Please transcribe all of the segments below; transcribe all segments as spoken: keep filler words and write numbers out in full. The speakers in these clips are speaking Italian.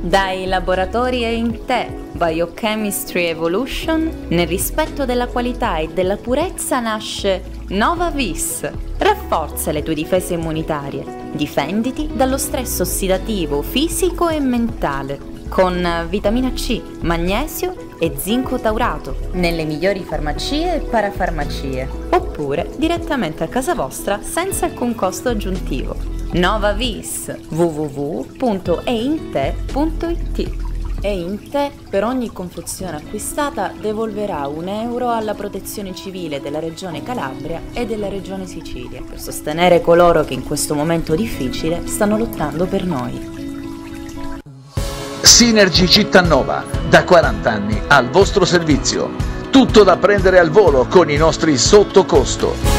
Dai laboratori E in te, Biochemistry Evolution, nel rispetto della qualità e della purezza nasce Nova Vis. Rafforza le tue difese immunitarie, difenditi dallo stress ossidativo fisico e mentale, con vitamina C, magnesio e zinco taurato, nelle migliori farmacie e parafarmacie, oppure direttamente a casa vostra senza alcun costo aggiuntivo. Nova Vis, w w w punto e in te punto i t. E in te per ogni confezione acquistata devolverà un euro alla Protezione Civile della Regione Calabria e della Regione Sicilia per sostenere coloro che in questo momento difficile stanno lottando per noi. Synergy Cittanova, da quaranta anni al vostro servizio. Tutto da prendere al volo con i nostri sottocosto.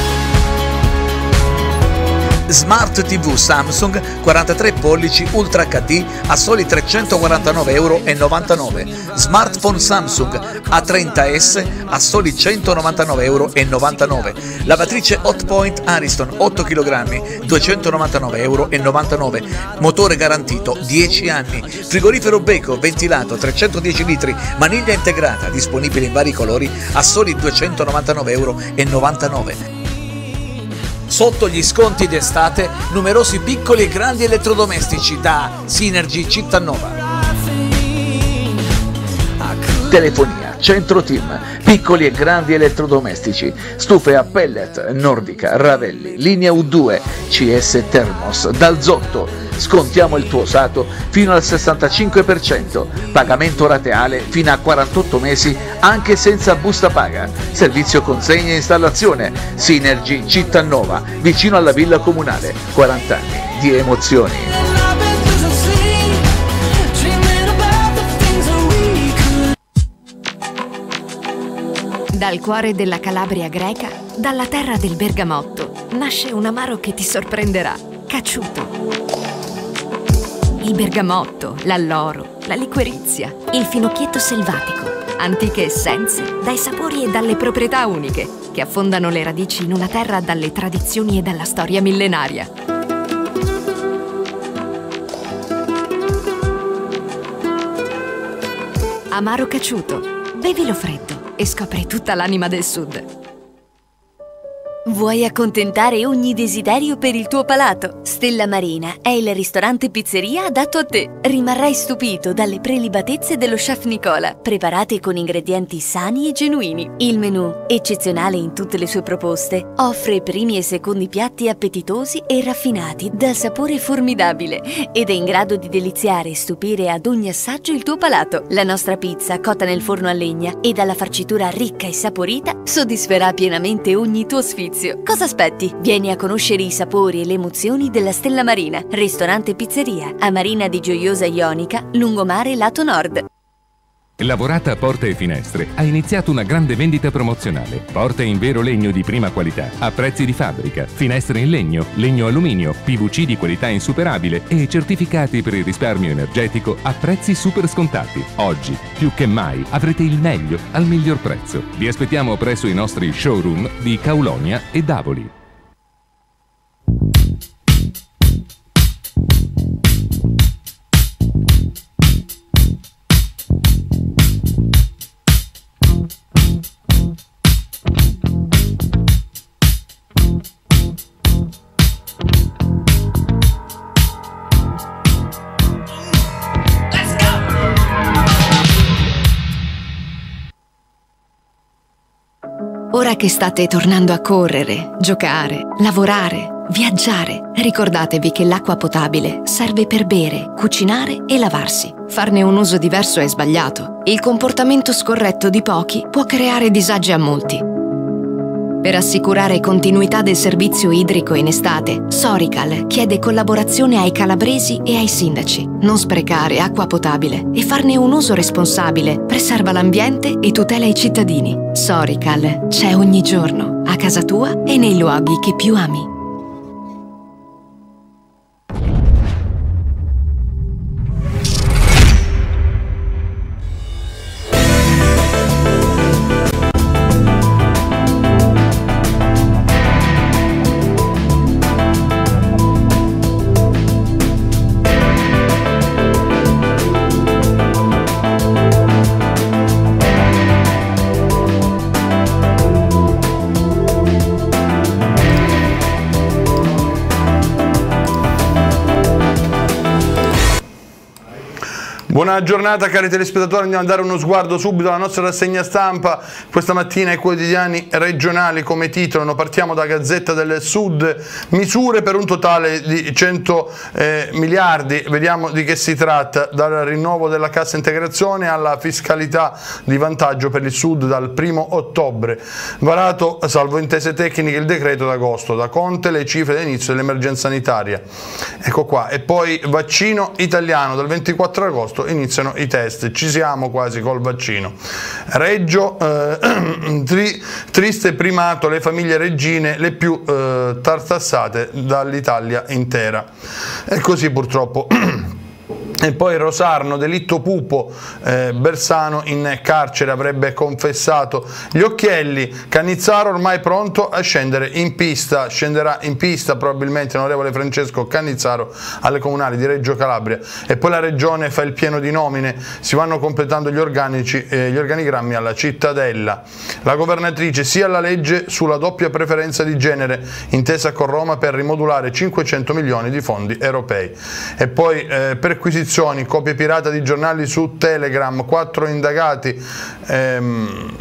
Smart tivù Samsung quarantatré pollici Ultra acca di a soli trecentoquarantanove virgola novantanove euro. Smartphone Samsung A trenta S a soli centonovantanove virgola novantanove euro. Lavatrice Hotpoint Ariston otto chilogrammi duecentonovantanove virgola novantanove euro. Motore garantito dieci anni. Frigorifero Beko ventilato trecentodieci litri, maniglia integrata, disponibile in vari colori a soli duecentonovantanove virgola novantanove euro. Sotto gli sconti d'estate, numerosi piccoli e grandi elettrodomestici da Synergy Cittanova. Telefonia, centro team, piccoli e grandi elettrodomestici, stufe a pellet, Nordica, Ravelli, linea U due, C S Thermos, dal Zotto. Scontiamo il tuo usato fino al sessantacinque per cento, pagamento rateale fino a quarantotto mesi anche senza busta paga, servizio consegna e installazione. Synergy Cittanova, vicino alla Villa Comunale, quaranta anni di emozioni. Dal cuore della Calabria greca, dalla terra del bergamotto, nasce un amaro che ti sorprenderà, Caciuto. Il bergamotto, l'alloro, la liquirizia, il finocchietto selvatico, antiche essenze dai sapori e dalle proprietà uniche che affondano le radici in una terra dalle tradizioni e dalla storia millenaria. Amaro Caciuto, bevilo freddo e scopri tutta l'anima del sud. Vuoi accontentare ogni desiderio per il tuo palato? Stella Marina è il ristorante pizzeria adatto a te. Rimarrai stupito dalle prelibatezze dello chef Nicola, preparate con ingredienti sani e genuini. Il menù, eccezionale in tutte le sue proposte, offre primi e secondi piatti appetitosi e raffinati dal sapore formidabile ed è in grado di deliziare e stupire ad ogni assaggio il tuo palato. La nostra pizza, cotta nel forno a legna e dalla farcitura ricca e saporita, soddisferà pienamente ogni tuo sfizio. Cosa aspetti? Vieni a conoscere i sapori e le emozioni della Stella Marina, ristorante pizzeria, a Marina di Gioiosa Ionica, lungomare lato nord. Lavorata Porte e Finestre ha iniziato una grande vendita promozionale. Porte in vero legno di prima qualità, a prezzi di fabbrica, finestre in legno, legno alluminio, P V C di qualità insuperabile e certificati per il risparmio energetico a prezzi super scontati. Oggi, più che mai, avrete il meglio al miglior prezzo. Vi aspettiamo presso i nostri showroom di Caulonia e Davoli. Ora che state tornando a correre, giocare, lavorare, viaggiare, ricordatevi che l'acqua potabile serve per bere, cucinare e lavarsi. Farne un uso diverso è sbagliato. Il comportamento scorretto di pochi può creare disagi a molti. Per assicurare continuità del servizio idrico in estate, Sorical chiede collaborazione ai calabresi e ai sindaci. Non sprecare acqua potabile e farne un uso responsabile preserva l'ambiente e tutela i cittadini. Sorical c'è ogni giorno, a casa tua e nei luoghi che più ami. Buona giornata cari telespettatori, andiamo a dare uno sguardo subito alla nostra rassegna stampa questa mattina ai quotidiani regionali. Come titolano, partiamo da Gazzetta del Sud, misure per un totale di cento eh, miliardi, vediamo di che si tratta, dal rinnovo della cassa integrazione alla fiscalità di vantaggio per il Sud dal primo ottobre, varato salvo intese tecniche il decreto d'agosto, da Conte le cifre all'inizio dell'emergenza sanitaria, ecco qua, e poi vaccino italiano, dal ventiquattro agosto iniziano i test, ci siamo quasi col vaccino. Reggio, eh, tri, triste primato, le famiglie reggine le più eh, tartassate dall'Italia intera, e così purtroppo. E poi Rosarno, delitto Pupo, eh, Bersano in carcere, avrebbe confessato gli occhielli, Cannizzaro ormai pronto a scendere in pista, scenderà in pista probabilmente l'onorevole Francesco Cannizzaro alle comunali di Reggio Calabria. E poi la regione fa il pieno di nomine, si vanno completando gli, organici, eh, gli organigrammi alla cittadella. La governatrice sia alla legge sulla doppia preferenza di genere, intesa con Roma per rimodulare cinquecento milioni di fondi europei. E poi eh, perquisizione, copie pirata di giornali su Telegram, quattro indagati, ehm,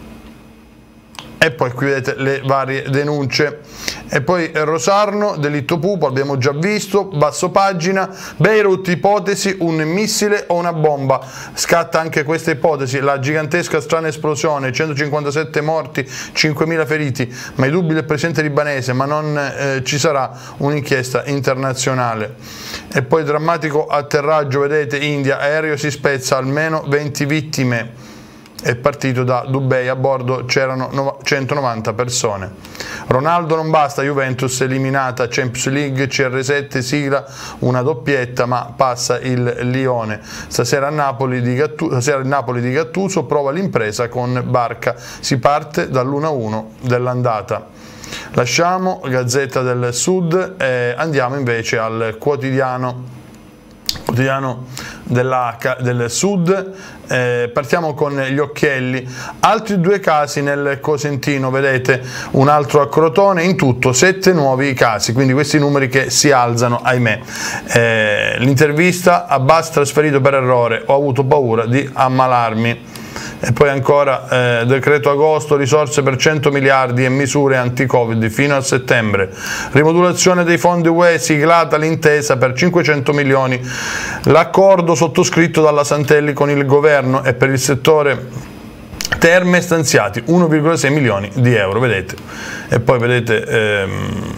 e poi qui vedete le varie denunce. E poi Rosarno, delitto Pupo, abbiamo già visto, basso pagina, Beirut, ipotesi, un missile o una bomba, scatta anche questa ipotesi, la gigantesca strana esplosione, centocinquantasette morti, cinquemila feriti, ma i dubbi del presidente libanese, ma non eh, ci sarà un'inchiesta internazionale. E poi drammatico atterraggio, vedete, India, aereo si spezza, almeno venti vittime. È partito da Dubai, a bordo c'erano centonovanta persone. Ronaldo non basta, Juventus eliminata, Champions League, C R sette sigla una doppietta ma passa il Lione. Stasera a Napoli di Gattuso, stasera il Napoli di Gattuso prova l'impresa con Barca, si parte dall'uno a uno dell'andata. Lasciamo Gazzetta del Sud e andiamo invece al quotidiano quotidiano della, del Sud, eh, partiamo con gli occhielli, altri due casi nel Cosentino, vedete un altro a Crotone, in tutto sette nuovi casi, quindi questi numeri che si alzano, ahimè. Eh, l'intervista, Abbas trasferito per errore, ho avuto paura di ammalarmi. E poi ancora eh, decreto agosto, risorse per cento miliardi e misure anti-Covid fino a settembre, rimodulazione dei fondi U E, siglata l'intesa per cinquecento milioni, l'accordo sottoscritto dalla Santelli con il governo e per il settore terme stanziati uno virgola sei milioni di euro, vedete. E poi vedete ehm,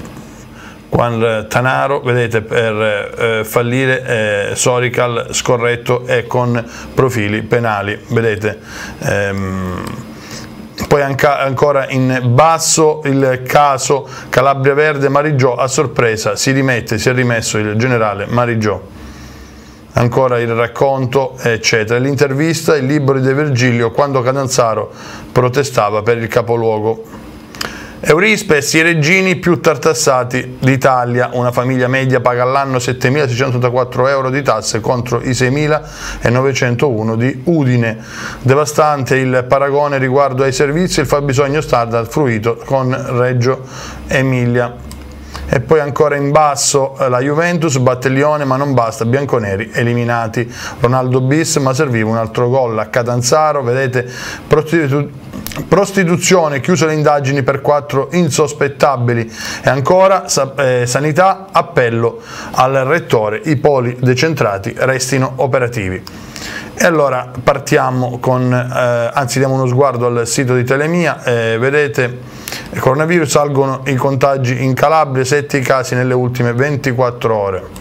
Juan Tanaro, vedete, per eh, fallire eh, Sorical scorretto e con profili penali, vedete. Ehm, poi anca, ancora in basso il caso Calabria Verde, Marigiò a sorpresa si rimette, si è rimesso il generale Marigiò. Ancora il racconto, eccetera. L'intervista, il libro di De Virgilio, quando Catanzaro protestava per il capoluogo. Eurispes, i reggini più tartassati d'Italia, una famiglia media paga all'anno settemilaseicentoottantaquattro euro di tasse contro i seimilanovecentouno di Udine. Devastante il paragone riguardo ai servizi, il fabbisogno standard fruito con Reggio Emilia. E poi ancora in basso la Juventus, batte il Lione ma non basta, bianconeri eliminati. Ronaldo bis ma serviva un altro gol a Catanzaro, vedete, prostitu prostituzione, chiuse le indagini per quattro insospettabili. E ancora eh, sanità, appello al rettore, i poli decentrati restino operativi. E allora partiamo con, eh, anzi diamo uno sguardo al sito di Telemia, eh, vedete coronavirus, salgono i contagi in Calabria, sette i casi nelle ultime ventiquattro ore.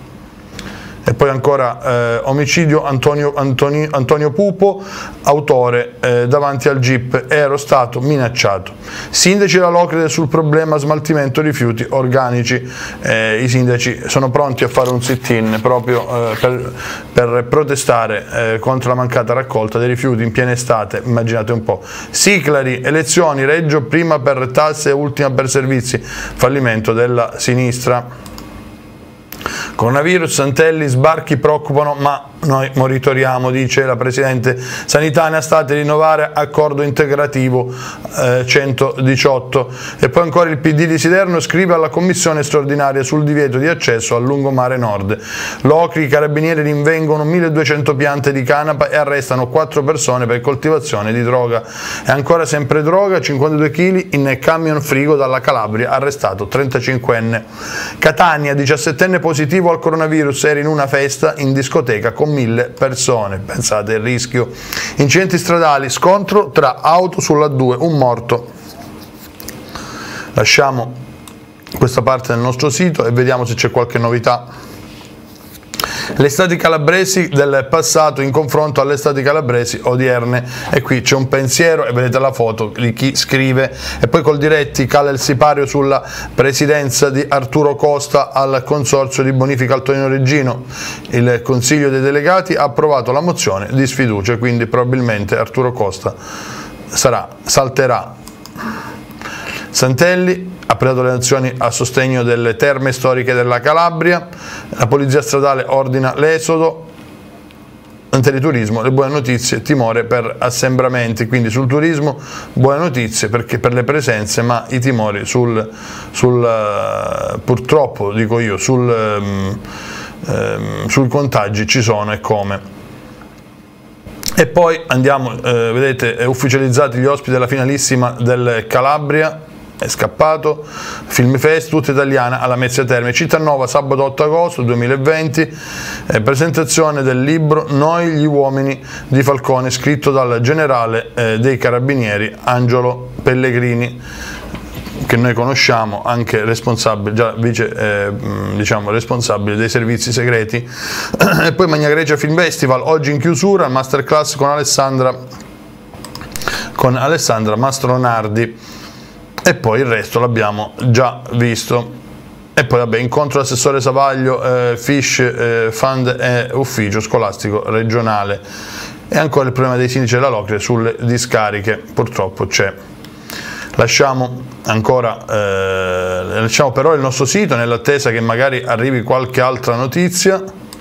E poi ancora eh, omicidio Antonio, Antonio, Antonio Pupo, autore eh, davanti al G I P, ero stato minacciato. Sindaci della Locrede sul problema smaltimento rifiuti organici, eh, i sindaci sono pronti a fare un sit-in proprio eh, per, per protestare eh, contro la mancata raccolta dei rifiuti in piena estate, immaginate un po'. Siclari, elezioni, Reggio prima per tasse e ultima per servizi, fallimento della sinistra. Coronavirus, Santelli, sbarchi preoccupano ma Noi monitoriamo, dice la Presidente Sanità, state a rinnovare accordo integrativo eh, centodiciotto. E poi ancora il P D di Siderno scrive alla Commissione straordinaria sul divieto di accesso al lungomare nord. L'Ocri, i carabinieri rinvengono milleduecento piante di canapa e arrestano quattro persone per coltivazione di droga. E ancora sempre droga, cinquantadue chili in camion frigo dalla Calabria, arrestato trentacinquenne. Catania, diciassettenne positivo al coronavirus, era in una festa in discoteca con mille persone, pensate il rischio. Incidenti stradali, scontro tra auto sull'A due, un morto. Lasciamo questa parte del nostro sito e vediamo se c'è qualche novità. Le estati calabresi del passato in confronto alle estati calabresi odierne, e qui c'è un pensiero e vedete la foto di chi scrive. E poi col diretti cala il sipario sulla presidenza di Arturo Costa al consorzio di bonifica Antonino Reggino. Il Consiglio dei delegati ha approvato la mozione di sfiducia, quindi probabilmente Arturo Costa sarà, salterà. Santelli ha predato le azioni a sostegno delle terme storiche della Calabria. La polizia stradale ordina l'esodo. Antiturismo, le buone notizie, timore per assembramenti. Quindi sul turismo buone notizie perché per le presenze, ma i timori sul, sul purtroppo dico io sul, um, um, sul contagi ci sono e come. E poi andiamo, eh, vedete, ufficializzati gli ospiti della finalissima del Calabria. È scappato, Film Fest, tutta italiana alla Mezzia Terme, Cittanova, sabato otto agosto duemilaventi, eh, presentazione del libro Noi gli uomini di Falcone, scritto dal generale eh, dei Carabinieri Angelo Pellegrini, che noi conosciamo, anche responsabile, già vice eh, diciamo responsabile dei servizi segreti. E poi Magna Grecia Film Festival, oggi in chiusura, masterclass con Alessandra, con Alessandra Mastronardi. E poi il resto l'abbiamo già visto. E poi vabbè, incontro l'assessore Savaglio, eh, Fish, eh, Fund e ufficio scolastico regionale. E ancora il problema dei sindaci della Locria sulle discariche, purtroppo c'è. Lasciamo ancora, eh, lasciamo però il nostro sito nell'attesa che magari arrivi qualche altra notizia.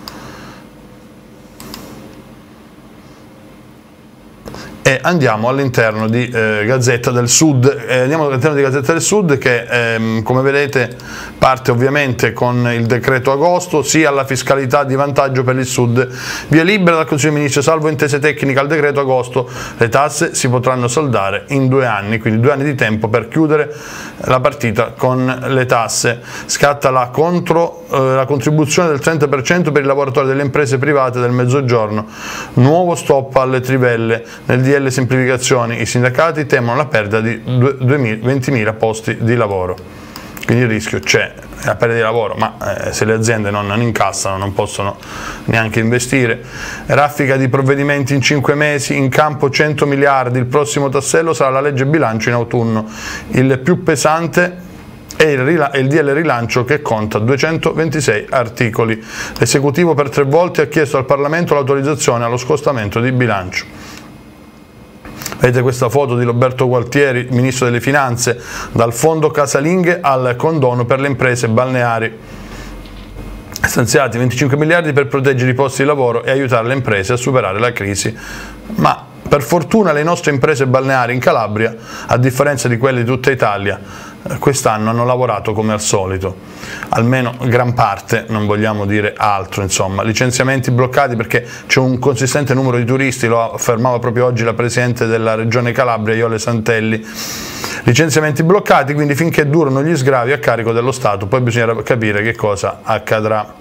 E andiamo all'interno di eh, Gazzetta del Sud, eh, andiamo all'interno di Gazzetta del Sud che ehm, come vedete parte ovviamente con il decreto agosto, sia alla fiscalità di vantaggio per il Sud, via libera dal Consiglio dei Ministri, salvo intese tecniche al decreto agosto, le tasse si potranno saldare in due anni, quindi due anni di tempo per chiudere la partita con le tasse. Scatta la, contro, eh, la contribuzione del trenta per cento per i lavoratori delle imprese private del Mezzogiorno, nuovo stop alle trivelle. Nel D L semplificazioni i sindacati temono la perdita di ventimila posti di lavoro, quindi il rischio c'è, la perdita di lavoro, ma eh, se le aziende non, non incassano non possono neanche investire. Raffica di provvedimenti in cinque mesi, in campo cento miliardi, il prossimo tassello sarà la legge bilancio in autunno, il più pesante è il, il D L rilancio che conta duecentoventisei articoli. L'esecutivo per tre volte ha chiesto al Parlamento l'autorizzazione allo scostamento di bilancio. Vedete questa foto di Roberto Gualtieri, ministro delle Finanze, dal fondo casalinghe al condono per le imprese balneari. Stanziati venticinque miliardi per proteggere i posti di lavoro e aiutare le imprese a superare la crisi. Ma per fortuna le nostre imprese balneari in Calabria, a differenza di quelle di tutta Italia, quest'anno hanno lavorato come al solito, almeno gran parte, non vogliamo dire altro, insomma. Licenziamenti bloccati perché c'è un consistente numero di turisti, lo affermava proprio oggi la Presidente della Regione Calabria, Iole Santelli. Licenziamenti bloccati, quindi finché durano gli sgravi a carico dello Stato, poi bisognerà capire che cosa accadrà.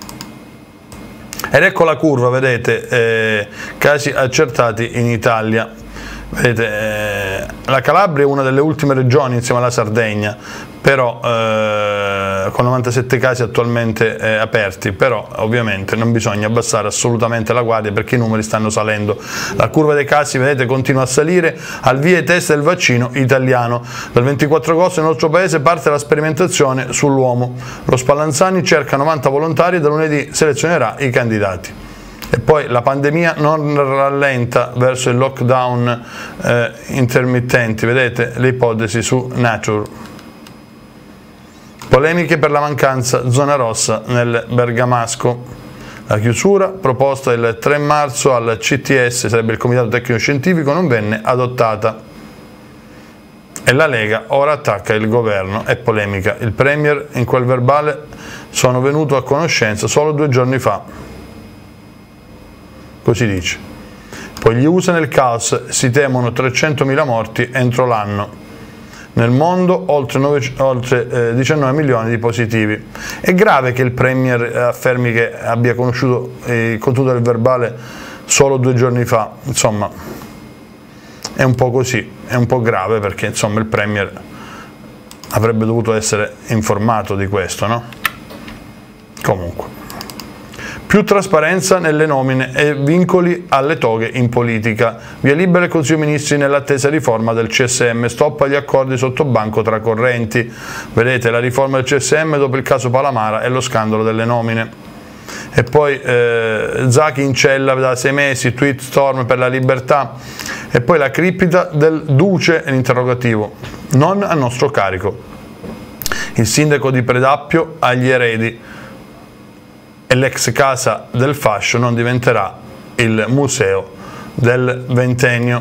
Ed ecco la curva, vedete, eh, casi accertati in Italia. Vedete, eh, la Calabria è una delle ultime regioni insieme alla Sardegna, però eh, con novantasette casi attualmente eh, aperti, però ovviamente non bisogna abbassare assolutamente la guardia perché i numeri stanno salendo. La curva dei casi, vedete, continua a salire, al via i test del vaccino italiano. Dal ventiquattro agosto nel nostro paese parte la sperimentazione sull'uomo. Lo Spallanzani cerca novanta volontari e da lunedì selezionerà i candidati. E poi la pandemia non rallenta verso il lockdown eh, intermittenti, vedete le ipotesi su Nature. Polemiche per la mancanza zona rossa nel Bergamasco. La chiusura, proposta il tre marzo al C T S, sarebbe il Comitato Tecnico Scientifico, non venne adottata. E la Lega ora attacca il governo, è polemica. Il Premier in quel verbale: sono venuto a conoscenza solo due giorni fa. Così dice. Poi gli U S A nel caos, si temono trecentomila morti entro l'anno. Nel mondo oltre, nove, oltre eh, diciannove milioni di positivi. È grave che il Premier affermi che abbia conosciuto il contenuto del verbale solo due giorni fa. Insomma, è un po' così, è un po' grave, perché insomma il Premier avrebbe dovuto essere informato di questo, no? Comunque. Più trasparenza nelle nomine e vincoli alle toghe in politica. Via libera il Consiglio dei Ministri nell'attesa riforma del C S M. Stop agli accordi sotto banco tra correnti. Vedete la riforma del C S M dopo il caso Palamara e lo scandalo delle nomine. E poi eh, Zaki in cella da sei mesi, tweet storm per la libertà. E poi la cripta del Duce, l'interrogativo. Non a nostro carico. Il sindaco di Predappio agli eredi. E l'ex casa del fascio non diventerà il museo del ventennio.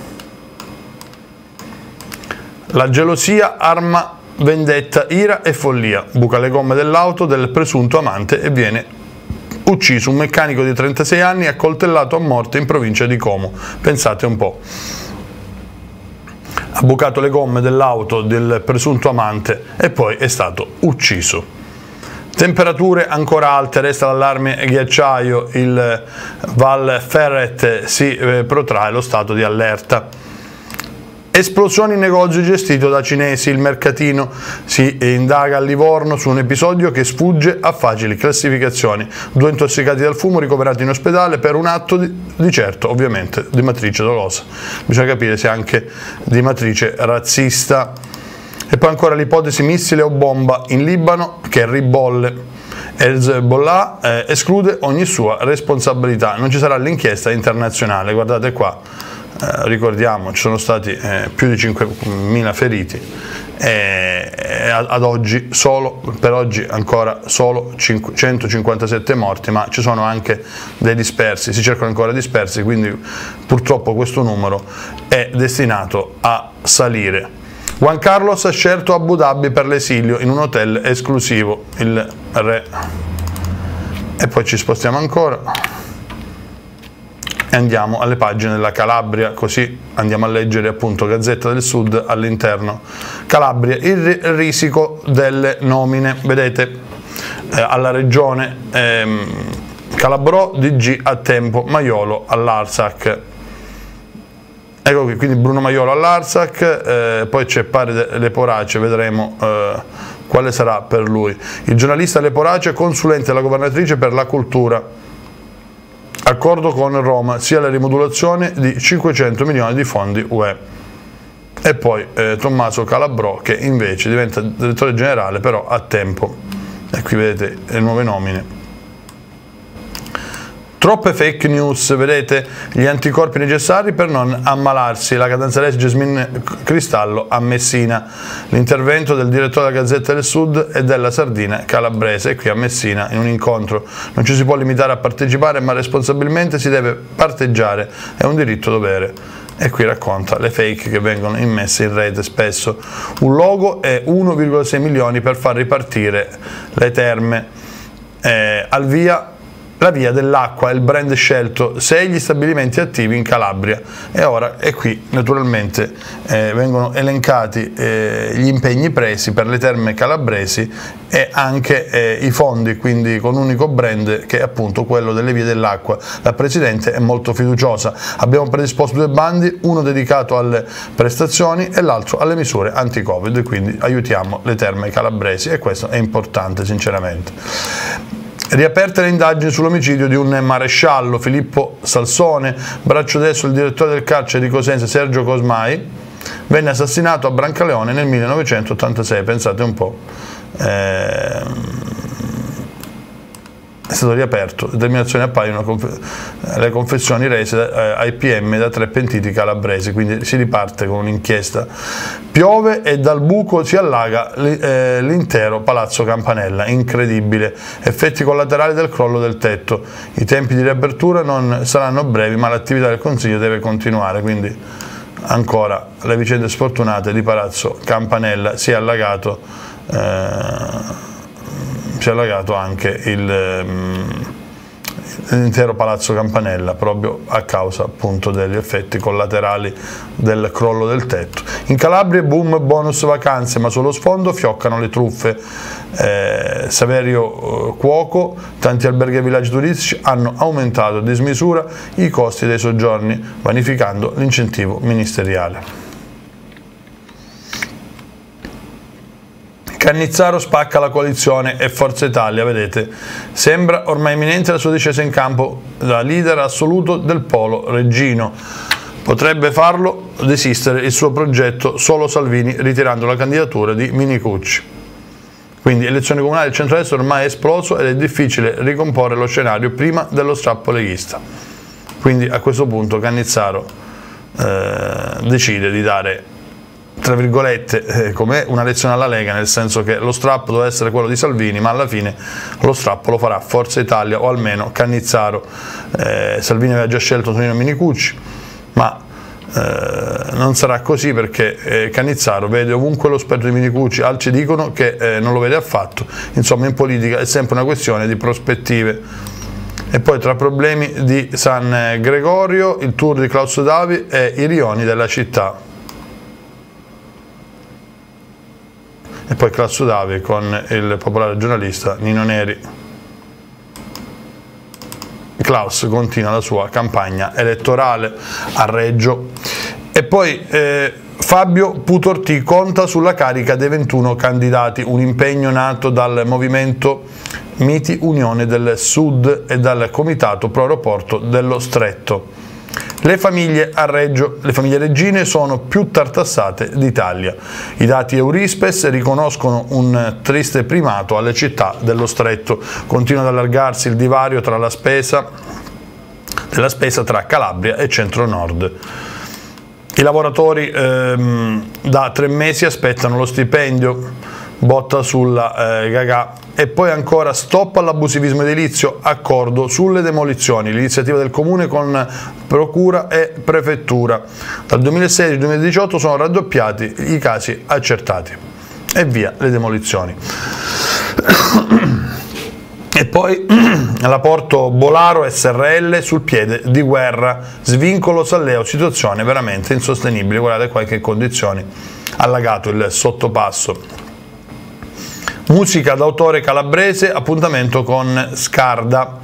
La gelosia arma vendetta, ira e follia. Buca le gomme dell'auto del presunto amante e viene ucciso un meccanico di trentasei anni accoltellato a morte in provincia di Como. Pensate un po'. Ha bucato le gomme dell'auto del presunto amante e poi è stato ucciso. Temperature ancora alte, resta l'allarme ghiacciaio, il Val Ferret si eh, protrae lo stato di allerta. Esplosioni in negozio gestito da cinesi, il mercatino si indaga a Livorno su un episodio che sfugge a facili classificazioni. Due intossicati dal fumo ricoverati in ospedale per un atto di, di certo, ovviamente, di matrice dolosa. Bisogna capire se anche di matrice razzista. E poi ancora l'ipotesi missile o bomba in Libano che ribolle. Hezbollah eh, esclude ogni sua responsabilità. Non ci sarà l'inchiesta internazionale. Guardate qua, eh, ricordiamo, ci sono stati eh, più di cinquemila feriti e, e ad oggi, solo, per oggi ancora solo centocinquantasette morti, ma ci sono anche dei dispersi, si cercano ancora dispersi, quindi purtroppo questo numero è destinato a salire. Juan Carlos ha scelto Abu Dhabi per l'esilio in un hotel esclusivo, il re. E poi ci spostiamo ancora e andiamo alle pagine della Calabria, così andiamo a leggere appunto Gazzetta del Sud all'interno. Calabria, il risico delle nomine, vedete eh, alla regione ehm, Calabrò, D G a tempo, Maiolo all'Arsac. Ecco qui, quindi Bruno Maiolo all'Arsac, eh, poi c'è Pare Leporace, vedremo eh, quale sarà per lui. Il giornalista Leporace, consulente della governatrice per la cultura. Accordo con Roma, sia la rimodulazione di cinquecento milioni di fondi U E. E poi eh, Tommaso Calabrò, che invece diventa direttore generale però a tempo. E qui vedete le nuove nomine. Troppe fake news, vedete gli anticorpi necessari per non ammalarsi, la catanzarese Jasmine Cristallo a Messina, l'intervento del direttore della Gazzetta del Sud e della Sardina calabrese, e qui a Messina in un incontro. Non ci si può limitare a partecipare, ma responsabilmente si deve parteggiare, è un diritto dovere. E qui racconta le fake che vengono immesse in rete spesso. Un logo e uno virgola sei milioni per far ripartire le terme. Eh, al via la via dell'acqua è il brand scelto, sei gli stabilimenti attivi in Calabria. E ora, e qui naturalmente eh, vengono elencati eh, gli impegni presi per le terme calabresi e anche eh, i fondi, quindi con un unico brand che è appunto quello delle vie dell'acqua. La Presidente è molto fiduciosa. Abbiamo predisposto due bandi, uno dedicato alle prestazioni e l'altro alle misure anti-Covid, quindi aiutiamo le terme calabresi e questo è importante sinceramente. Riaperte le indagini sull'omicidio di un maresciallo, Filippo Salsone, braccio destro del direttore del carcere di Cosenza Sergio Cosmai, venne assassinato a Brancaleone nel millenovecentottantasei, pensate un po'. Eh, è stato riaperto. Determinazioni appaiono conf le confessioni rese eh, ai P M da tre pentiti calabresi, quindi si riparte con un'inchiesta. Piove e dal buco si allaga eh, l'intero Palazzo Campanella, incredibile. Effetti collaterali del crollo del tetto. I tempi di riapertura non saranno brevi, ma l'attività del Consiglio deve continuare, quindi ancora le vicende sfortunate di Palazzo Campanella. Si è allagato eh, si è allagato anche l'intero Palazzo Campanella proprio a causa appunto degli effetti collaterali del crollo del tetto. In Calabria boom bonus vacanze, ma sullo sfondo fioccano le truffe. Eh, Saverio eh, Cuoco, tanti alberghi e villaggi turistici hanno aumentato a dismisura i costi dei soggiorni, vanificando l'incentivo ministeriale. Cannizzaro spacca la coalizione e Forza Italia, vedete, sembra ormai imminente la sua discesa in campo da leader assoluto del polo reggino. Potrebbe farlo desistere il suo progetto solo Salvini, ritirando la candidatura di Minicucci. Quindi elezioni comunali del centrodestra ormai è esploso ed è difficile ricomporre lo scenario prima dello strappo leghista. Quindi a questo punto Cannizzaro eh, decide di dare, tra virgolette, eh, come una lezione alla Lega, nel senso che lo strappo doveva essere quello di Salvini, ma alla fine lo strappo lo farà Forza Italia o almeno Cannizzaro. Eh, Salvini aveva già scelto Tonino Minicucci, ma eh, non sarà così, perché eh, Cannizzaro vede ovunque lo specchio di Minicucci, altri dicono che eh, non lo vede affatto. Insomma, in politica è sempre una questione di prospettive. E poi tra problemi di San Gregorio, il tour di Klaus Davi e i rioni della città. E poi Klaus Davi con il popolare giornalista Nino Neri. Klaus continua la sua campagna elettorale a Reggio. E poi eh, Fabio Putorti conta sulla carica dei ventuno candidati, un impegno nato dal movimento Miti Unione del Sud e dal Comitato Pro Aeroporto dello Stretto. Le famiglie a Reggio, le famiglie reggine sono più tartassate d'Italia. I dati Eurispes riconoscono un triste primato alle città dello Stretto. Continua ad allargarsi il divario tra la spesa, della spesa tra Calabria e Centro-Nord. I lavoratori ehm, da tre mesi aspettano lo stipendio, botta sulla eh, Gagà. E poi ancora stop all'abusivismo edilizio, accordo sulle demolizioni, l'iniziativa del comune con procura e prefettura. Dal duemilasedici al duemiladiciotto sono raddoppiati i casi accertati e via le demolizioni. E poi la Porto Bolaro S R L sul piede di guerra, svincolo Salleo, situazione veramente insostenibile. Guardate qua in che condizioni, allagato il sottopasso. Musica d'autore calabrese, appuntamento con Scarda.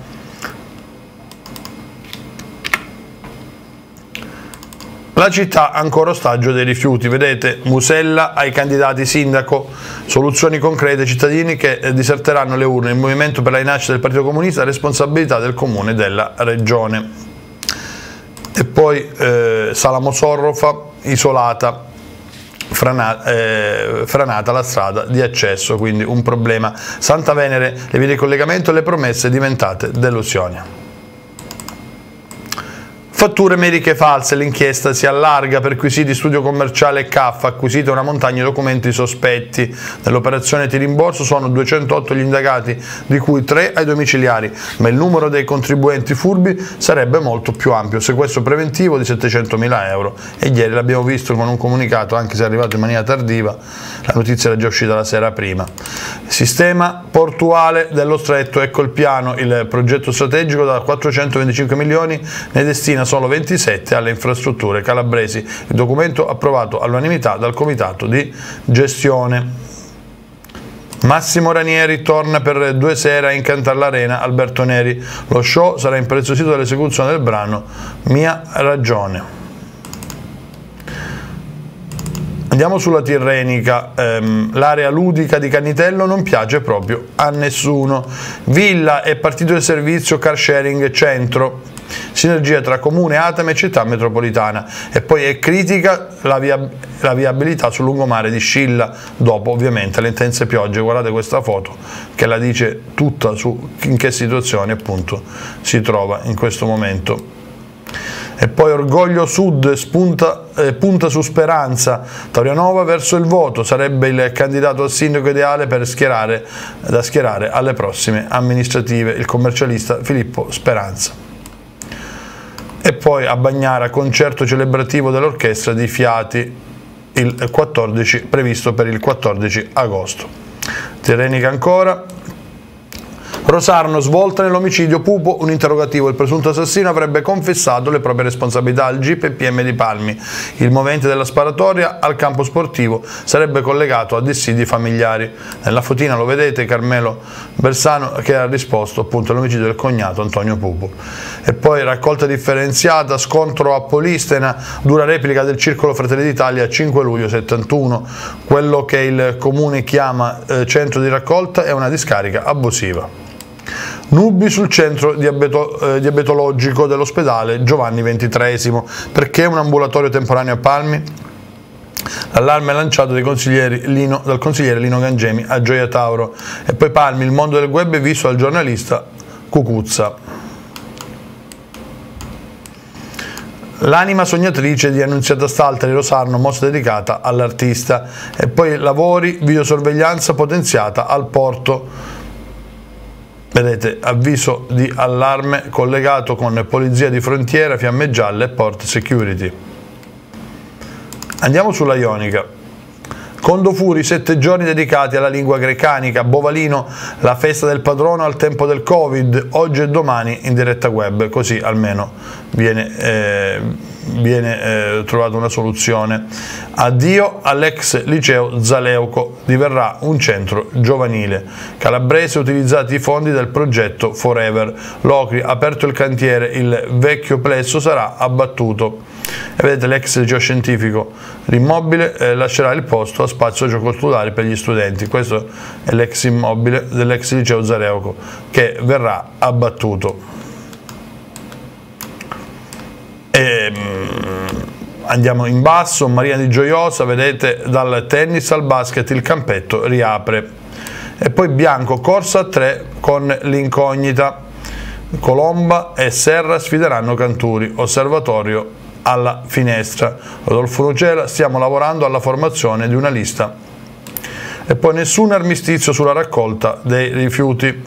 La città ancora ostaggio dei rifiuti, vedete, Musella ai candidati sindaco, soluzioni concrete, cittadini che diserteranno le urne, il movimento per la rinascita del Partito Comunista, responsabilità del comune e della regione. E poi eh, Salamo Sorrofa, isolata, Frana, eh, franata la strada di accesso, quindi un problema. Santa Venere, le vie di collegamento e le promesse diventate delusioni. Fatture mediche false, l'inchiesta si allarga, perquisiti studio commerciale C A F, acquisita una montagna di documenti sospetti. Nell'operazione ti rimborso sono duecentootto gli indagati, di cui tre ai domiciliari, ma il numero dei contribuenti furbi sarebbe molto più ampio. Sequestro preventivo di settecentomila euro, e ieri l'abbiamo visto con un comunicato, anche se è arrivato in maniera tardiva, la notizia era già uscita la sera prima. Sistema portuale dello Stretto, ecco il piano, il progetto strategico da quattrocentoventicinque milioni ne destina solo ventisette alle infrastrutture calabresi. Il documento approvato all'unanimità dal comitato di gestione. Massimo Ranieri torna per due sere a incantare l'Arena Alberto Neri. Lo show sarà impreziosito dall'esecuzione del brano Mia ragione. Andiamo sulla Tirrenica, ehm, l'area ludica di Cannitello non piace proprio a nessuno. Villa e partito del servizio car sharing centro. sinergia tra comune, Ateme e città metropolitana. E poi è critica la, via, la viabilità sul lungomare di Scilla, dopo ovviamente le intense piogge. Guardate questa foto che la dice tutta su in che situazione appunto si trova in questo momento. E poi Orgoglio Sud spunta, eh, punta su Speranza, Torianova verso il voto, sarebbe il candidato al sindaco ideale per schierare, da schierare alle prossime amministrative, il commercialista Filippo Speranza. E poi a Bagnara, concerto celebrativo dell'orchestra di Fiati, il quattordici, previsto per il quattordici agosto. Tirrenica ancora. Rosarno, svolta nell'omicidio Pupo, un interrogativo. Il presunto assassino avrebbe confessato le proprie responsabilità al G I P e P M di Palmi. Il movente della sparatoria al campo sportivo sarebbe collegato a dissidi familiari. Nella fotina lo vedete Carmelo Bersano che ha risposto appunto all'omicidio del cognato Antonio Pupo. E poi raccolta differenziata, scontro a Polistena, dura replica del Circolo Fratelli d'Italia cinque luglio settantuno. Quello che il comune chiama eh, centro di raccolta è una discarica abusiva. Nubi sul centro diabeto, eh, diabetologico dell'ospedale Giovanni ventitreesimo, perché un ambulatorio temporaneo a Palmi? L'allarme è lanciato dai consiglieri Lino, dal consigliere Lino Gangemi a Gioia Tauro. E poi Palmi, il mondo del web è visto dal giornalista Cucuzza. L'anima sognatrice di Annunziata Stalteri Rosarno, mostra dedicata all'artista. E poi lavori, videosorveglianza potenziata al porto. Vedete, avviso di allarme collegato con Polizia di Frontiera, Fiamme Gialle e Port Security. Andiamo sulla Ionica. Condofuri, sette giorni dedicati alla lingua grecanica. Bovalino, la festa del patrono al tempo del Covid, oggi e domani in diretta web, così almeno viene, eh, viene eh, trovata una soluzione. Addio all'ex liceo Zaleuco, diverrà un centro giovanile. Calabrese, utilizzati i fondi del progetto Forever. Locri, aperto il cantiere, il vecchio plesso sarà abbattuto. E vedete l'ex liceo scientifico, l'immobile eh, lascerà il posto a spazio gioco-studale per gli studenti. Questo è l'ex immobile dell'ex liceo Zaleuco che verrà abbattuto. E, andiamo in basso, Maria di Gioiosa, vedete, dal tennis al basket il campetto riapre. E poi bianco, corsa a tre con l'incognita. Colomba e Serra sfideranno Canturi, osservatorio alla finestra. Rodolfo Nocera, stiamo lavorando alla formazione di una lista. E poi nessun armistizio sulla raccolta dei rifiuti.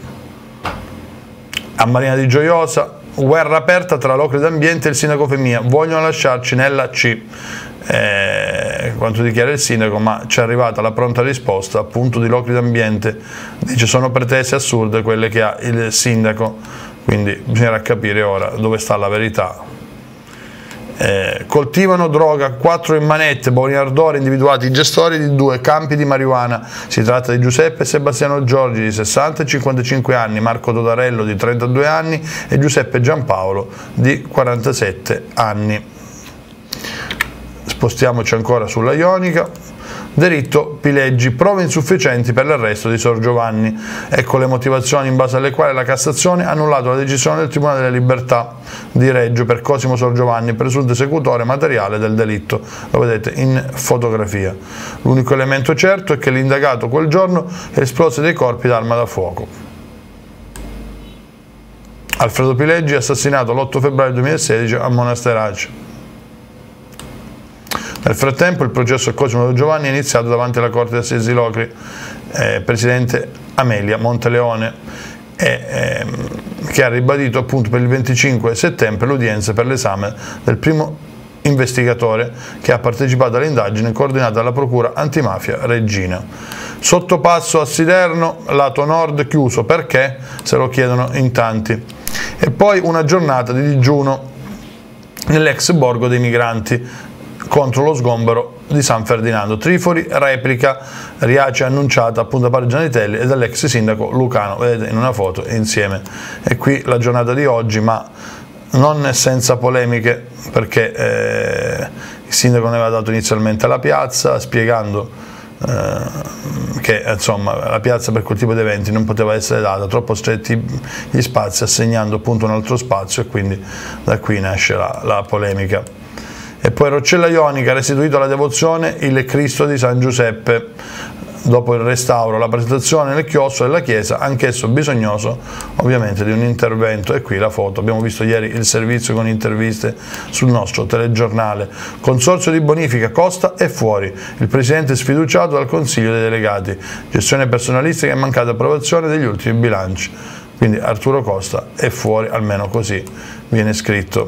A Marina di Gioiosa, guerra aperta tra Locri d'Ambiente e il sindaco Femia, vogliono lasciarci nella C. Eh, quanto dichiara il sindaco, ma ci è arrivata la pronta risposta appunto di Locri d'Ambiente, dice sono pretese assurde quelle che ha il sindaco, quindi bisognerà capire ora dove sta la verità. Eh, coltivano droga, quattro in manette, Boniardore, individuati i gestori di due campi di marijuana. Si tratta di Giuseppe e Sebastiano Giorgi di sessanta e cinquantacinque anni, Marco Dodarello di trentadue anni e Giuseppe Giampaolo di quarantasette anni. Spostiamoci ancora sulla Ionica. Delitto Pileggi, prove insufficienti per l'arresto di Sor Giovanni. Ecco le motivazioni in base alle quali la Cassazione ha annullato la decisione del Tribunale delle Libertà di Reggio per Cosimo Sor Giovanni, presunto esecutore materiale del delitto. Lo vedete in fotografia. L'unico elemento certo è che l'indagato quel giorno esplose dei corpi d'arma da fuoco. Alfredo Pileggi, assassinato l'otto febbraio duemilasedici a Monasterace. Nel frattempo il processo a Cosimo Giovanni è iniziato davanti alla Corte d'Assise di Locri, eh, presidente Amelia Monteleone, eh, eh, che ha ribadito appunto per il venticinque settembre l'udienza per l'esame del primo investigatore che ha partecipato all'indagine coordinata dalla Procura Antimafia Reggina. Sottopasso a Siderno, lato nord chiuso, perché? Se lo chiedono in tanti. E poi una giornata di digiuno nell'ex borgo dei migranti, contro lo sgombero di San Ferdinando. Trifoli, replica, Riace annunciata appunto da Padre Gianitelli e dall'ex sindaco Lucano, vedete in una foto insieme. E qui la giornata di oggi, ma non senza polemiche, perché eh, il sindaco ne aveva dato inizialmente alla piazza, spiegando eh, che insomma la piazza per quel tipo di eventi non poteva essere data, troppo stretti gli spazi, assegnando appunto un altro spazio, e quindi da qui nasce la, la polemica. E poi Roccella Ionica ha restituito alla devozione il Cristo di San Giuseppe dopo il restauro, la presentazione nel chiostro della chiesa, anch'esso bisognoso ovviamente di un intervento. E qui la foto, abbiamo visto ieri il servizio con interviste sul nostro telegiornale. Consorzio di bonifica Costa è fuori, il presidente sfiduciato dal Consiglio dei Delegati, gestione personalistica e mancata approvazione degli ultimi bilanci. Quindi Arturo Costa è fuori, almeno così viene scritto.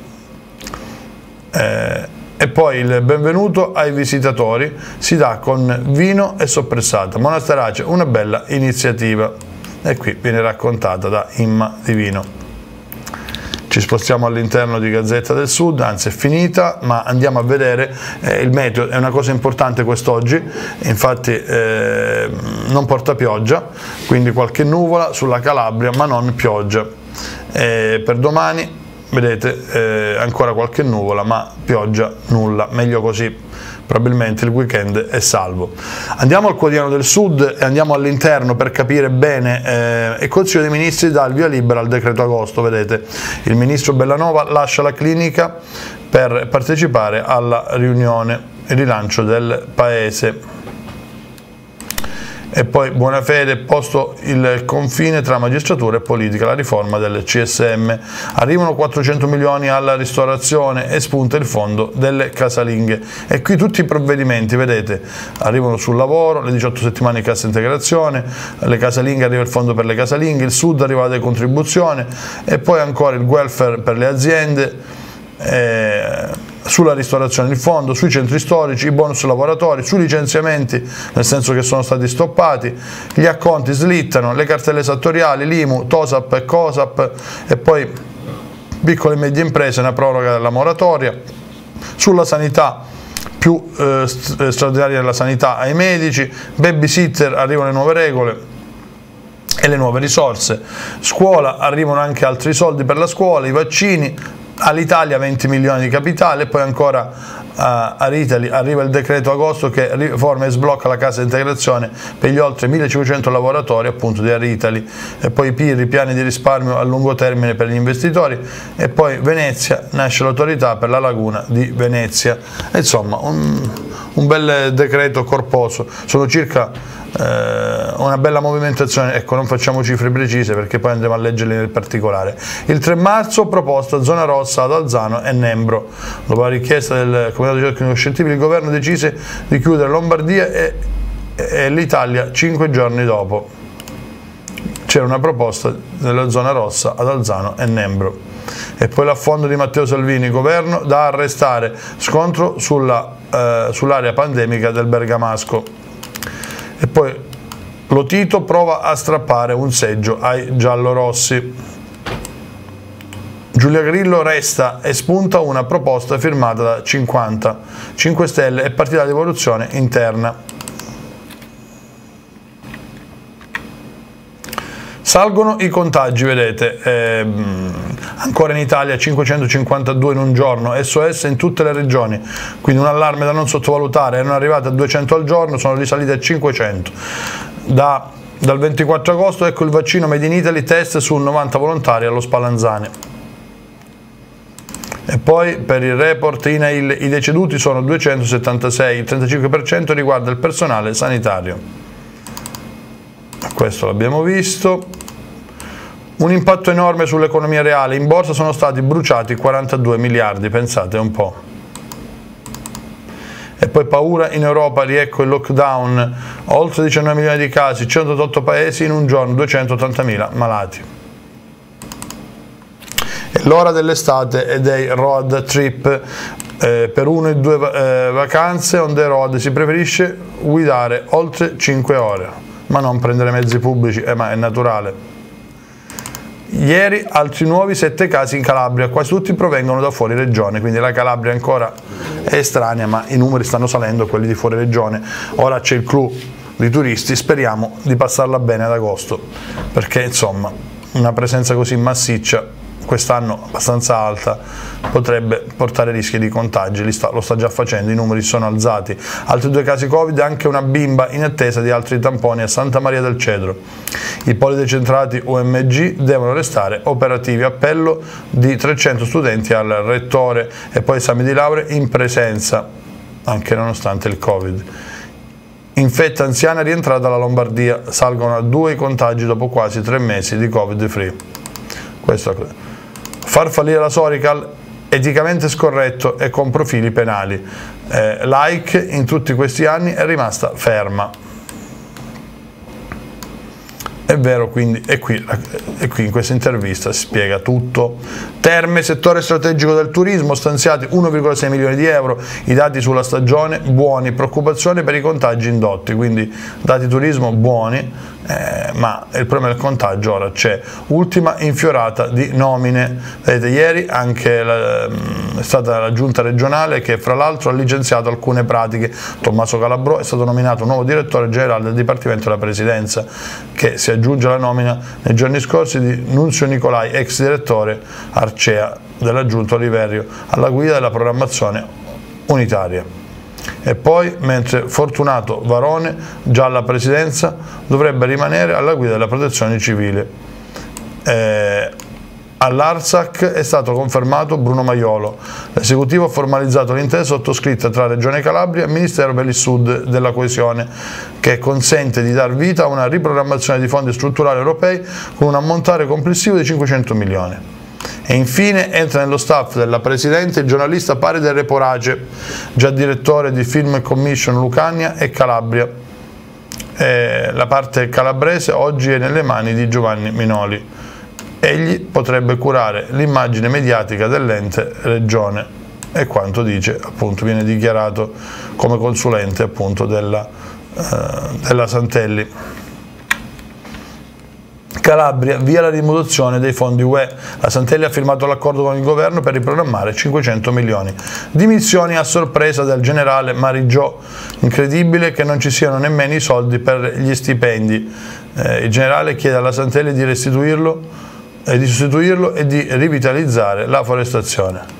Eh, E poi il benvenuto ai visitatori si dà con vino e soppressata. Monasterace, una bella iniziativa. E qui viene raccontata da Imma di Vino. Ci spostiamo all'interno di Gazzetta del Sud, anzi è finita, ma andiamo a vedere eh, il meteo. È una cosa importante quest'oggi, infatti eh, non porta pioggia, quindi qualche nuvola sulla Calabria, ma non pioggia. Eh, per domani vedete eh, ancora qualche nuvola, ma pioggia nulla, meglio così, probabilmente il weekend è salvo. Andiamo al Quotidiano del Sud e andiamo all'interno per capire bene. Eh, il Consiglio dei Ministri dà il via libera al decreto agosto, vedete, il ministro Bellanova lascia la clinica per partecipare alla riunione, il rilancio del paese. E poi Buonafede, posto il confine tra magistratura e politica, la riforma del C S M. Arrivano quattrocento milioni alla ristorazione e spunta il fondo delle casalinghe. E qui tutti i provvedimenti, vedete, arrivano sul lavoro, le diciotto settimane di cassa integrazione, le casalinghe, arriva il fondo per le casalinghe, il Sud arriva la decontribuzione, e poi ancora il welfare per le aziende, eh, sulla ristorazione il fondo, sui centri storici, i bonus lavoratori, sui licenziamenti, nel senso che sono stati stoppati, gli acconti slittano, le cartelle esattoriali, l'I M U, TOSAP e COSAP, e poi piccole e medie imprese, una proroga della moratoria, sulla sanità più eh, straordinaria della sanità ai medici, babysitter, arrivano le nuove regole e le nuove risorse, scuola, arrivano anche altri soldi per la scuola, i vaccini, all'Italia venti milioni di capitale, e poi ancora uh, a Ritali arriva il decreto agosto che riforma e sblocca la cassa integrazione per gli oltre millecinquecento lavoratori appunto di Ritali, e poi i P I R, i piani di risparmio a lungo termine per gli investitori, e poi Venezia, nasce l'autorità per la laguna di Venezia. E insomma un, un bel decreto corposo, sono circa Eh, una bella movimentazione. Ecco, non facciamo cifre precise perché poi andremo a leggerle nel particolare. Il tre marzo proposta zona rossa ad Alzano e Nembro. Dopo la richiesta del Comitato Tecnico Scientifico, il governo decise di chiudere Lombardia e, e l'Italia cinque giorni dopo. C'era una proposta della zona rossa ad Alzano e Nembro. E poi l'affondo di Matteo Salvini, governo da arrestare, scontro sulla, eh, sull'area pandemica del Bergamasco. E poi Lotito prova a strappare un seggio ai giallorossi. Giulia Grillo resta e spunta una proposta firmata da cinquanta, cinque Stelle e Partita di Rivoluzione Interna. Salgono i contagi, vedete, eh, ancora in Italia cinquecentocinquantadue in un giorno, S O S in tutte le regioni, quindi un allarme da non sottovalutare. Erano arrivate a duecento al giorno, sono risalite a cinquecento. Da, dal ventiquattro agosto ecco il vaccino Made in Italy, test su novanta volontari allo Spallanzani. E poi per il report I N A I L i deceduti sono duecentosettantasei, il trentacinque per cento riguarda il personale sanitario. Questo l'abbiamo visto. Un impatto enorme sull'economia reale, in borsa sono stati bruciati quarantadue miliardi, pensate un po'. E poi paura in Europa, riecco il lockdown, oltre diciannove milioni di casi, centottantotto paesi in un giorno, duecentottantamila malati. È l'ora dell'estate e dei road trip, eh, per uno e due eh, vacanze on the road si preferisce guidare oltre cinque ore, ma non prendere mezzi pubblici, eh, ma è naturale. Ieri altri nuovi sette casi in Calabria, quasi tutti provengono da fuori regione, quindi la Calabria ancora è estranea, ma i numeri stanno salendo, quelli di fuori regione. Ora c'è il clou di turisti, speriamo di passarla bene ad agosto, perché insomma una presenza così massiccia quest'anno abbastanza alta, potrebbe portare rischi di contagi, lo sta già facendo, i numeri sono alzati. Altri due casi Covid e anche una bimba in attesa di altri tamponi a Santa Maria del Cedro. I poli decentrati U M G devono restare operativi, appello di trecento studenti al rettore, e poi esami di laurea in presenza, anche nonostante il Covid. Infetta anziana rientrata dalla Lombardia, salgono a due i contagi dopo quasi tre mesi di Covid free. Questo è. Far fallire la Sorical, eticamente scorretto e con profili penali. Eh, like in tutti questi anni è rimasta ferma. È vero, quindi, e qui, e qui in questa intervista si spiega tutto. Terme, settore strategico del turismo, stanziati uno virgola sei milioni di euro, i dati sulla stagione buoni, preoccupazione per i contagi indotti, quindi dati turismo buoni, eh, ma il problema del contagio ora c'è. Ultima infiorata di nomine, vedete, ieri anche la, è stata la giunta regionale che fra l'altro ha licenziato alcune pratiche. Tommaso Calabrò è stato nominato nuovo direttore generale del Dipartimento della Presidenza, che si aggiunge alla nomina nei giorni scorsi di Nunzio Nicolai, ex direttore Arcea della Giunta Oliverio, alla guida della programmazione unitaria. E poi, mentre Fortunato Varone, già alla presidenza, dovrebbe rimanere alla guida della protezione civile. Eh, All'Arsac è stato confermato Bruno Maiolo. L'esecutivo ha formalizzato l'intesa sottoscritta tra Regione Calabria e Ministero per il Sud della Coesione, che consente di dar vita a una riprogrammazione di fondi strutturali europei con un ammontare complessivo di cinquecento milioni. E infine entra nello staff della Presidente il giornalista Paride Reporace, già direttore di Film Commission Lucania e Calabria. E la parte calabrese oggi è nelle mani di Giovanni Minoli. Egli potrebbe curare l'immagine mediatica dell'ente regione, e quanto dice, appunto, viene dichiarato come consulente appunto della, eh, della Santelli. Calabria, via la rimodulazione dei fondi U E. La Santelli ha firmato l'accordo con il governo per riprogrammare cinquecento milioni. Dimissioni a sorpresa del generale Marigiò. Incredibile che non ci siano nemmeno i soldi per gli stipendi. Eh, il generale chiede alla Santelli di restituirlo, eh, di sostituirlo e di rivitalizzare la forestazione.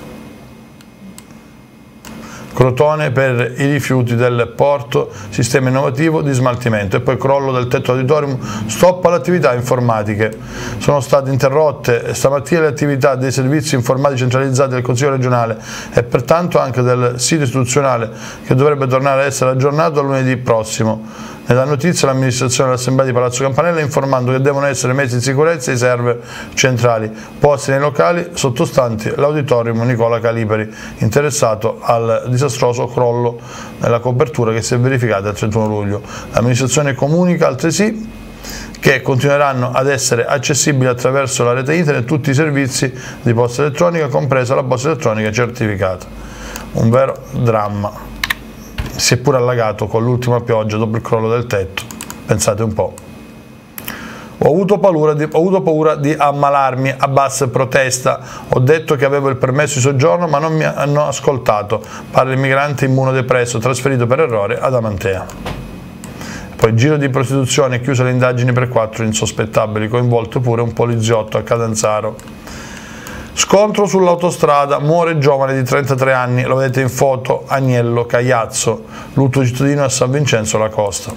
Crotone per i rifiuti del porto, sistema innovativo di smaltimento, e poi crollo del tetto auditorium, stop alle attività informatiche. Sono state interrotte stamattina le attività dei servizi informatici centralizzati del Consiglio regionale e pertanto anche del sito istituzionale, che dovrebbe tornare ad essere aggiornato lunedì prossimo. Nella notizia l'amministrazione dell'Assemblea di Palazzo Campanella informando che devono essere messi in sicurezza i server centrali posti nei locali sottostanti l'auditorium Nicola Calipari, interessato al disastroso crollo nella copertura che si è verificata il trentuno luglio. L'amministrazione comunica altresì che continueranno ad essere accessibili attraverso la rete internet tutti i servizi di posta elettronica, compresa la posta elettronica certificata. Un vero dramma. Si è pure allagato con l'ultima pioggia dopo il crollo del tetto, pensate un po'. Ho avuto paura di, ho avuto paura di ammalarmi, Abbas protesta, ho detto che avevo il permesso di soggiorno ma non mi hanno ascoltato, parla il migrante immunodepresso trasferito per errore ad Amantea. Poi giro di prostituzione, chiuse le indagini per quattro insospettabili, coinvolto pure un poliziotto a Catanzaro. Scontro sull'autostrada, muore giovane di trentatré anni, lo vedete in foto, Agnello Cagliazzo, lutto cittadino a San Vincenzo la Costa.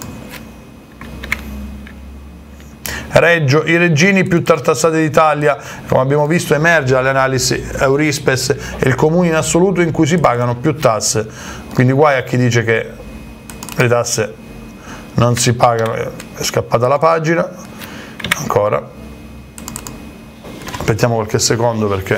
Reggio, i reggini più tartassati d'Italia, come abbiamo visto emerge dalle analisi Eurispes, è il comune in assoluto in cui si pagano più tasse, quindi guai a chi dice che le tasse non si pagano. È scappata la pagina, ancora. Aspettiamo qualche secondo perché,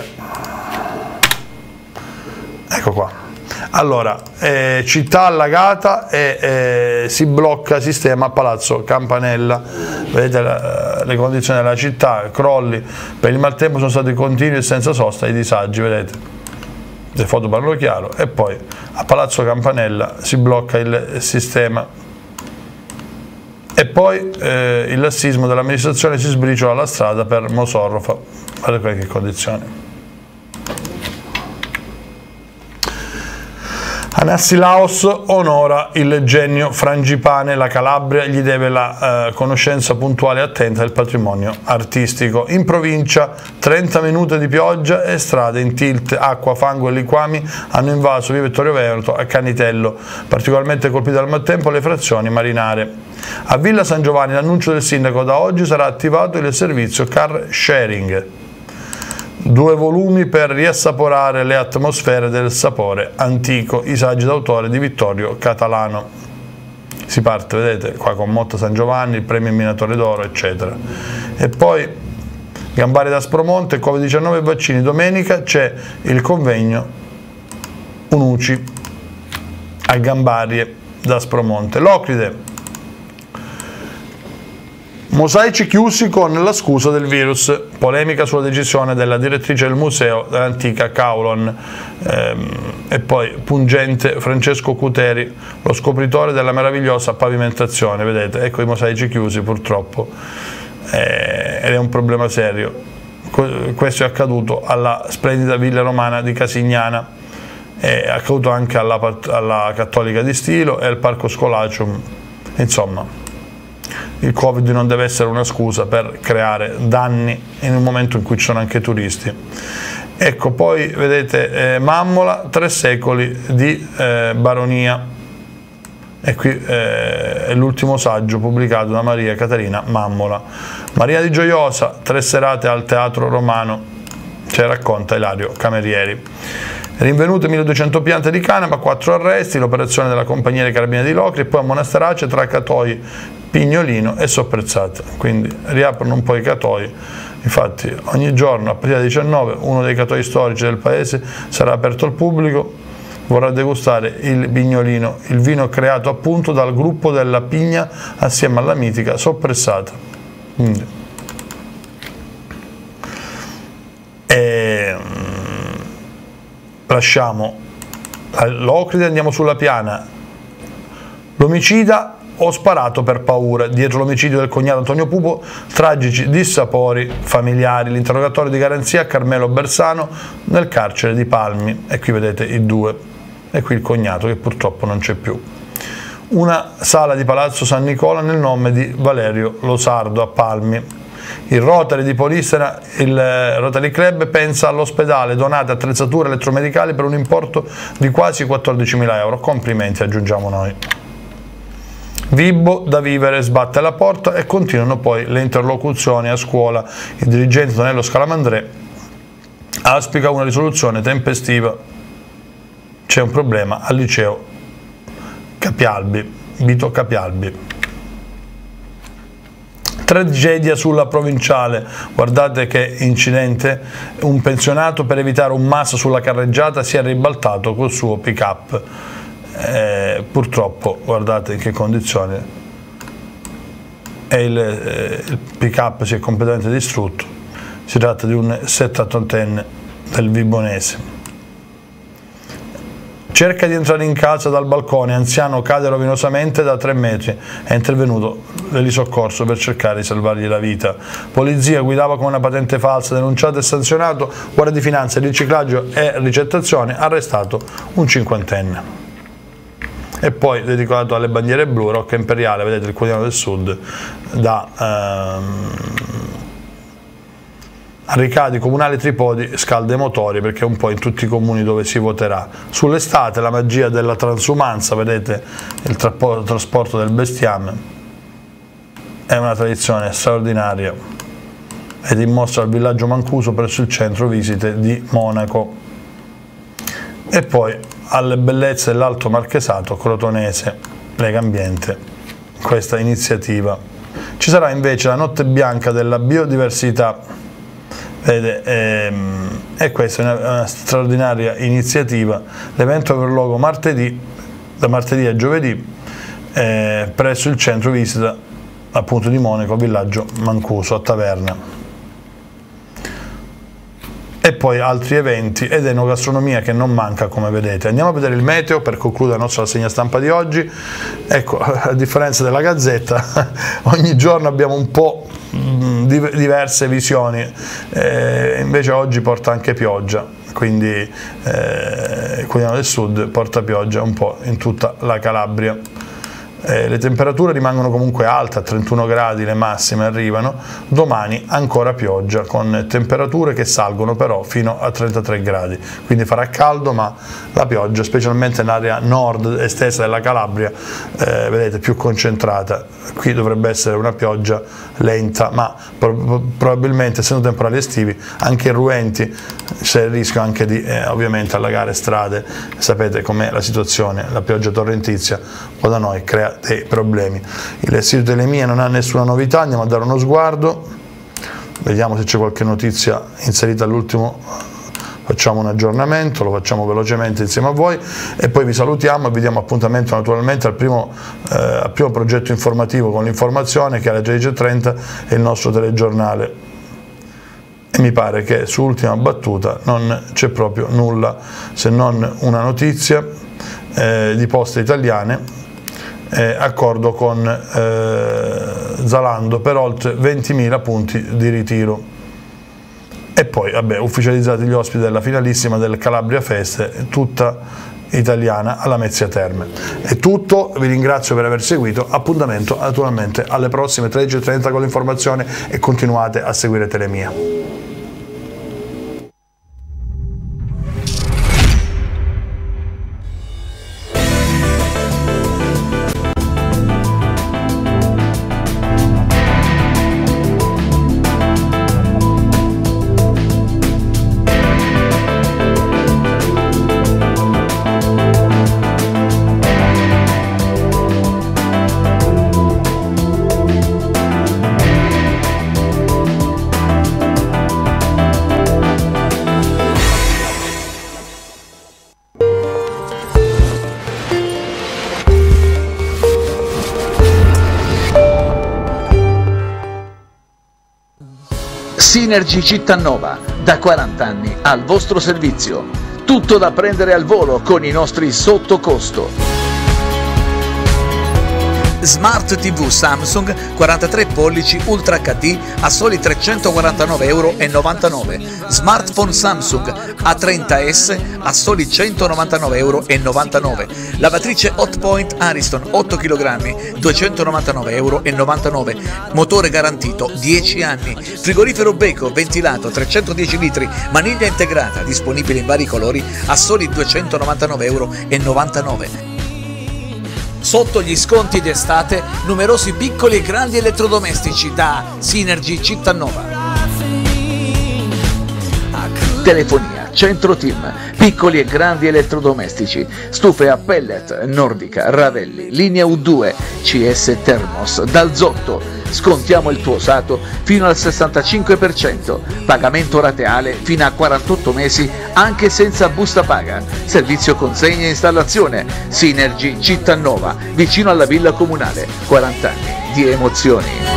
ecco qua. Allora, eh, città allagata e eh, si blocca sistema a Palazzo Campanella. Vedete la, le condizioni della città, crolli per il maltempo sono stati continui e senza sosta, i disagi, vedete. Le foto parlano chiaro. E poi a Palazzo Campanella si blocca il sistema. E poi eh, il lassismo dell'amministrazione, si sbriciola la strada per Mosorrofa. Guardate che condizioni. Anassi Laos onora il genio Frangipane, la Calabria gli deve la eh, conoscenza puntuale e attenta del patrimonio artistico. In provincia trenta minuti di pioggia e strade in tilt, acqua, fango e liquami hanno invaso via Vittorio Veneto a Canitello, particolarmente colpite dal maltempo le frazioni marinare. A Villa San Giovanni l'annuncio del sindaco: da oggi sarà attivato il servizio car sharing. Due volumi per riassaporare le atmosfere del sapore antico, i saggi d'autore di Vittorio Catalano. Si parte, vedete, qua con Motta San Giovanni, il premio Minatore d'Oro, eccetera. E poi Gambari d'Aspromonte, Covid diciannove e vaccini. Domenica c'è il convegno Unuci a Gambari d'Aspromonte. Locride. Mosaici chiusi con la scusa del virus, polemica sulla decisione della direttrice del museo dell'antica Caulon, ehm, e poi pungente Francesco Cuteri, lo scopritore della meravigliosa pavimentazione, vedete, ecco i mosaici chiusi purtroppo, eh, ed è un problema serio. Questo è accaduto alla splendida villa romana di Casignana, è accaduto anche alla, alla Cattolica di Stilo e al Parco Scolacium, insomma. Il Covid non deve essere una scusa per creare danni in un momento in cui ci sono anche turisti. Ecco, poi vedete eh, Mammola, tre secoli di eh, baronia, e qui eh, è l'ultimo saggio pubblicato da Maria Caterina Mammola. Maria di Gioiosa, tre serate al Teatro Romano, ce racconta Ilario Camerieri. Rinvenute milleduecento piante di canapa, quattro arresti, l'operazione della compagnia dei carabinieri di Locri, e poi a Monasterace tra catoi, Pignolino e Sopprezzate. Quindi riaprono un po' i catoi. Infatti ogni giorno a partire dalle diciannove uno dei catoi storici del paese sarà aperto al pubblico, vorrà degustare il Pignolino, il vino creato appunto dal gruppo della Pigna assieme alla mitica Soppressata. Quindi, e, lasciamo l'Ocride, andiamo sulla Piana. L'omicida: ho sparato per paura. Dietro l'omicidio del cognato Antonio Pupo, tragici dissapori familiari. L'interrogatorio di garanzia a Carmelo Bersano nel carcere di Palmi. E qui vedete i due. E qui il cognato che purtroppo non c'è più. Una sala di Palazzo San Nicola nel nome di Valerio Losardo a Palmi. Il Rotary di Polissena, il Rotary Club, pensa all'ospedale, donate attrezzature elettromedicali per un importo di quasi quattordicimila euro. Complimenti, aggiungiamo noi. Vibbo da vivere sbatte la porta e continuano poi le interlocuzioni a scuola. Il dirigente Tonello Scalamandré auspica una risoluzione tempestiva. C'è un problema al liceo Capialbi, Vito Capialbi. Tragedia sulla provinciale, guardate che incidente, un pensionato per evitare un masso sulla carreggiata si è ribaltato col suo pick-up. Eh, purtroppo guardate in che condizioni, e il, eh, il pick-up si è completamente distrutto. Si tratta di un settantottenne del Vibonese. Cerca di entrare in casa dal balcone, anziano cade rovinosamente da tre metri, è intervenuto l'elisoccorso per cercare di salvargli la vita. Polizia, guidava con una patente falsa, denunciato e sanzionato. Guardia di Finanza, riciclaggio e ricettazione, arrestato un cinquantenne. E poi dedicato alle bandiere blu, Rocca Imperiale, vedete il quotidiano del Sud, da ehm, Ricadi Comunale Tripodi scalda i motori, perché è un po' in tutti i comuni dove si voterà. Sull'estate la magia della transumanza, vedete il trasporto del bestiame, è una tradizione straordinaria ed in mostra al villaggio Mancuso presso il centro visite di Monaco. E poi alle bellezze dell'Alto Marchesato Crotonese, Lega Ambiente, questa iniziativa. Ci sarà invece la notte bianca della biodiversità, vede, ehm, e questa è una, una straordinaria iniziativa. L'evento avrà luogo martedì, da martedì a giovedì, eh, presso il centro visita appunto di Monaco, villaggio Mancuso a Taverna. E poi altri eventi ed enogastronomia che non manca, come vedete. Andiamo a vedere il meteo per concludere la nostra rassegna stampa di oggi. Ecco, a differenza della Gazzetta, ogni giorno abbiamo un po' diverse visioni, eh, invece oggi porta anche pioggia, quindi eh, Quotidiano del Sud porta pioggia un po' in tutta la Calabria. Eh, le temperature rimangono comunque alte, a trentuno gradi le massime arrivano, domani ancora pioggia con temperature che salgono però fino a trentatré gradi, quindi farà caldo, ma la pioggia, specialmente nell'area nord estesa della Calabria, eh, vedete, più concentrata. Qui dovrebbe essere una pioggia lenta, ma pro probabilmente essendo temporali estivi anche irruenti, c'è il rischio anche di eh, ovviamente allagare strade. Sapete com'è la situazione, la pioggia torrentizia qua da noi crea dei problemi. Il sito Telemia non ha nessuna novità, andiamo a dare uno sguardo, vediamo se c'è qualche notizia inserita all'ultimo, facciamo un aggiornamento, lo facciamo velocemente insieme a voi e poi vi salutiamo e vi diamo appuntamento naturalmente al primo, eh, al primo progetto informativo con l'informazione, che alle tredici e trenta è il nostro telegiornale. E mi pare che su Ultima Battuta non c'è proprio nulla se non una notizia eh, di Poste Italiane, Eh, accordo con eh, Zalando per oltre ventimila punti di ritiro. E poi vabbè, ufficializzati gli ospiti della finalissima del Calabria Feste, tutta italiana alla Mezzia Terme. È tutto, vi ringrazio per aver seguito, appuntamento naturalmente alle prossime tredici e trenta con l'informazione e continuate a seguire Telemia. Synergy Cittanova, da quaranta anni al vostro servizio. Tutto da prendere al volo con i nostri sottocosto. Smart tivù Samsung quarantatré pollici Ultra acca di a soli trecentoquarantanove virgola novantanove euro. Smartphone Samsung A trenta S a soli centonovantanove virgola novantanove euro. Lavatrice Hotpoint Ariston otto chilogrammi duecentonovantanove virgola novantanove euro. Motore garantito dieci anni. Frigorifero Beko ventilato trecentodieci litri, maniglia integrata, disponibile in vari colori a soli duecentonovantanove virgola novantanove euro. Sotto gli sconti d'estate, numerosi piccoli e grandi elettrodomestici da Synergy Cittanova. Telefonia, Centro Team, piccoli e grandi elettrodomestici, stufe a pellet, Nordica, Ravelli, linea U due, C S Thermos, dal Zotto. Scontiamo il tuo usato fino al sessantacinque per cento, pagamento rateale fino a quarantotto mesi anche senza busta paga, servizio consegna e installazione. Synergy Cittanova, vicino alla Villa Comunale, quaranta anni di emozioni.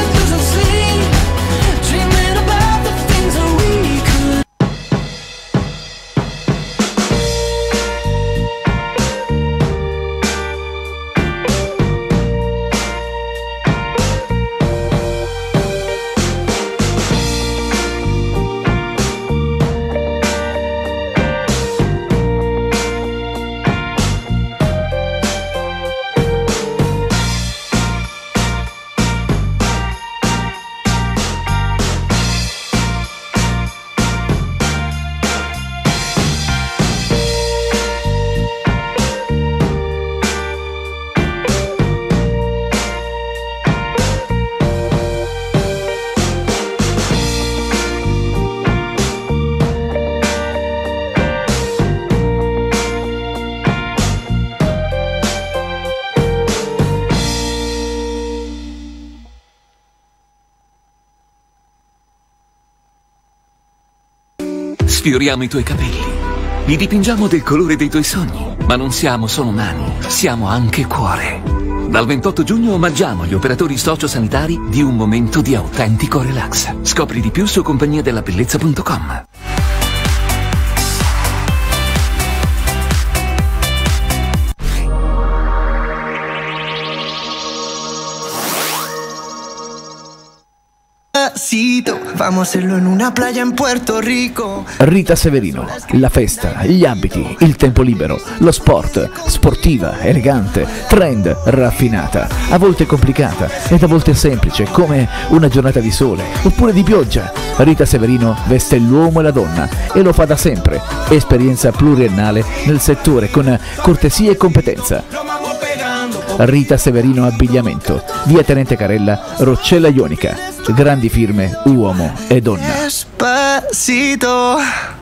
Sfioriamo i tuoi capelli, li dipingiamo del colore dei tuoi sogni, ma non siamo solo mani, siamo anche cuore. Dal ventotto giugno omaggiamo gli operatori sociosanitari di un momento di autentico relax. Scopri di più su compagnia della bellezza punto com. Despacito, vamos a hacerlo en una playa en Puerto Rico. Rita Severino, la festa, gli abiti, il tempo libero, lo sport, sportiva, elegante, trend, raffinata, a volte complicata ed a volte semplice come una giornata di sole oppure di pioggia. Rita Severino veste l'uomo e la donna e lo fa da sempre, esperienza pluriennale nel settore con cortesia e competenza. Rita Severino Abbigliamento, via Tenente Carella, Roccella Ionica, grandi firme, uomo e donna. Despacito.